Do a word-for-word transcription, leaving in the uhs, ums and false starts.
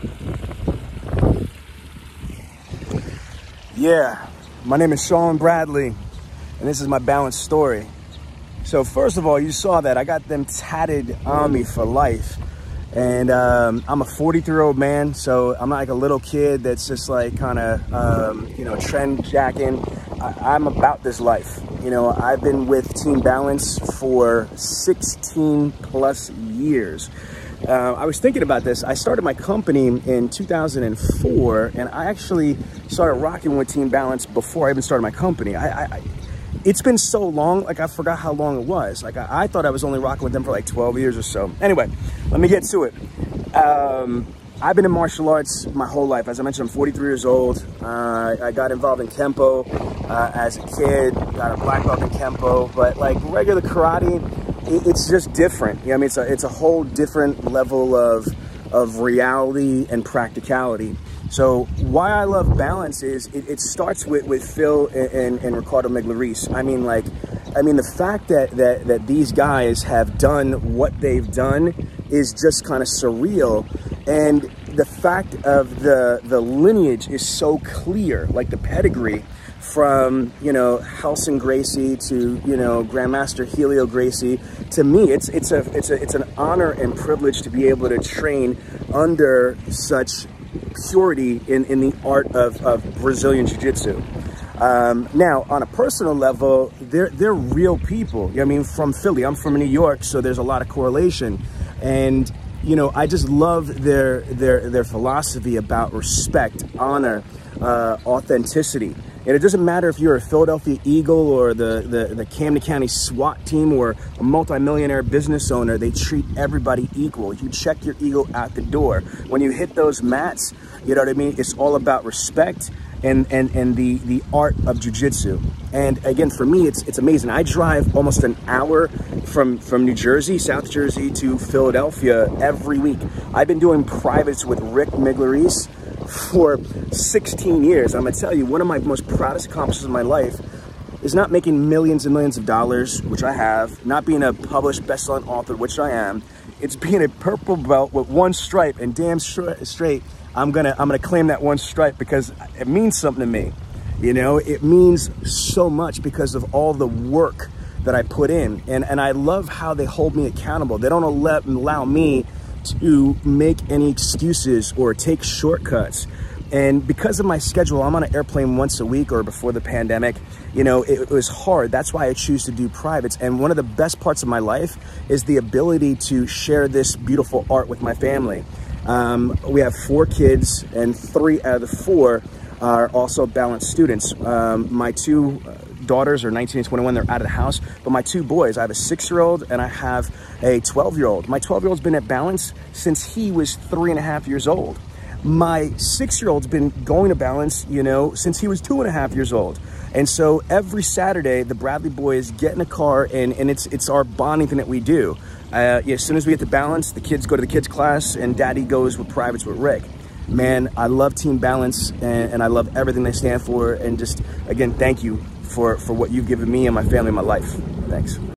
Yeah, my name is Sean Bradley, and this is my balance story. So first of all, you saw that I got them tatted on me for life. And um, I'm a forty-three year old man, so I'm not like a little kid that's just like kind of, um, you know, trend jacking. I I'm about this life. You know, I've been with Team Balance for sixteen plus years. Uh, I was thinking about this. I started my company in two thousand four, and I actually started rocking with Team Balance before I even started my company. I, I, I It's been so long, like I forgot how long it was. Like I, I thought I was only rocking with them for like twelve years or so. Anyway, let me get to it. Um, I've been in martial arts my whole life. As I mentioned, I'm forty-three years old. Uh, I got involved in Kempo uh, as a kid, got a black belt in Kempo, but like regular karate, it, it's just different. You know what I mean? It's a, it's a whole different level of, of reality and practicality. So why I love balance is it, it starts with, with Phil and, and, and Ricardo Miglioris. I mean, like, I mean, the fact that, that, that these guys have done what they've done is just kind of surreal. And the fact of the, the lineage is so clear, like the pedigree from, you know, Helson Gracie to, you know, Grandmaster Helio Gracie. To me, it's, it's, a, it's, a, it's an honor and privilege to be able to train under such purity in, in the art of, of Brazilian Jiu-Jitsu. Um, now, on a personal level, they're, they're real people. I mean, from Philly, I'm from New York, so there's a lot of correlation. And, you know, I just love their, their, their philosophy about respect, honor, uh, authenticity. And it doesn't matter if you're a Philadelphia Eagle or the, the, the Camden County SWAT team or a multimillionaire business owner, they treat everybody equal. You check your ego out the door. When you hit those mats, you know what I mean? It's all about respect and, and, and the, the art of jiu-jitsu. And again, for me, it's, it's amazing. I drive almost an hour from, from New Jersey, South Jersey to Philadelphia every week. I've been doing privates with Rick Miglioris for sixteen years. I'm gonna tell you, one of my most proudest accomplishments in my life is not making millions and millions of dollars, which I have, not being a published best-selling author, which I am. It's being a purple belt with one stripe, and damn straight, I'm gonna I'm gonna claim that one stripe because it means something to me. You know, it means so much because of all the work that I put in, and and I love how they hold me accountable. They don't let allow me to make any excuses or take shortcuts. And because of my schedule, I'm on an airplane once a week, or before the pandemic, you know, it, it was hard. That's why I choose to do privates. And one of the best parts of my life is the ability to share this beautiful art with my family. Um, we have four kids, and three out of the four are also balanced students. Um, my two daughters are nineteen and twenty-one, they're out of the house, but my two boys, I have a six year old and I have a twelve year old. My twelve year old's been at Balance since he was three and a half years old. My six year old's been going to Balance, you know, since he was two and a half years old. And so every Saturday, the Bradley boys get in a car, and, and it's, it's our bonding thing that we do. Uh, yeah, as soon as we get to Balance, the kids go to the kids class and daddy goes with privates with Rick. Man, I love Team Balance, and, and I love everything they stand for. And just, again, thank you for, for what you've given me and my family and my life. Thanks.